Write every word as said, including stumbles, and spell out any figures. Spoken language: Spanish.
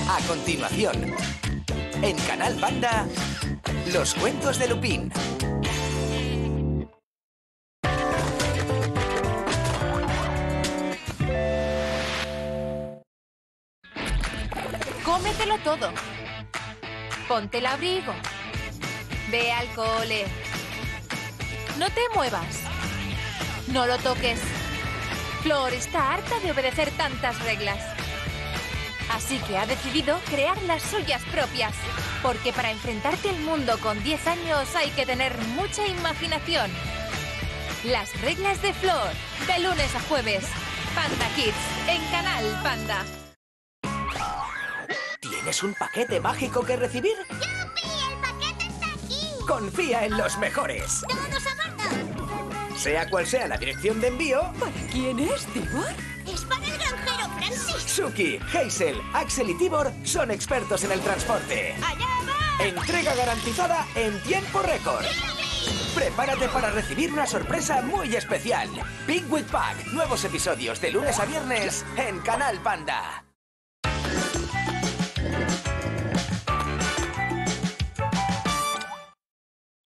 A continuación, en Canal Panda, los cuentos de Lupin. Cómetelo todo. Ponte el abrigo. Ve al cole. No te muevas. No lo toques. Flor está harta de obedecer tantas reglas. Así que ha decidido crear las suyas propias. Porque para enfrentarte al mundo con diez años hay que tener mucha imaginación. Las reglas de Flor, de lunes a jueves. Panda Kids, en Canal Panda. ¿Tienes un paquete mágico que recibir? ¡Yupi! ¡El paquete está aquí! Confía en los mejores. ¡Todos a bordo! Sea cual sea la dirección de envío, ¿Para quién es, Tibor? ¡Es para el granjero Francis! Suki, Hazel, Axel y Tibor son expertos en el transporte. ¡Allá va! Entrega garantizada en tiempo récord. ¡Yupi! Prepárate para recibir una sorpresa muy especial. Big Week Pack, nuevos episodios de lunes a viernes en Canal Panda.